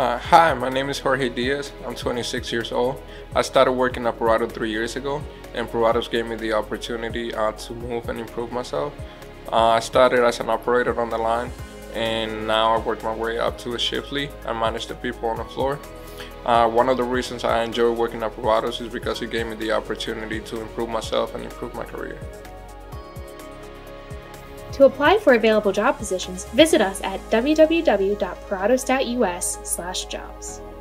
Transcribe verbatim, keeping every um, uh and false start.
Uh, hi, my name is Jorge Diaz. I'm twenty-six years old. I started working at Puratos three years ago, and Puratos gave me the opportunity uh, to move and improve myself. Uh, I started as an operator on the line, and now I work my way up to a shift lead. I manage the people on the floor. Uh, one of the reasons I enjoy working at Puratos is because it gave me the opportunity to improve myself and improve my career. To apply for available job positions, visit us at w w w dot puratos dot u s slash jobs.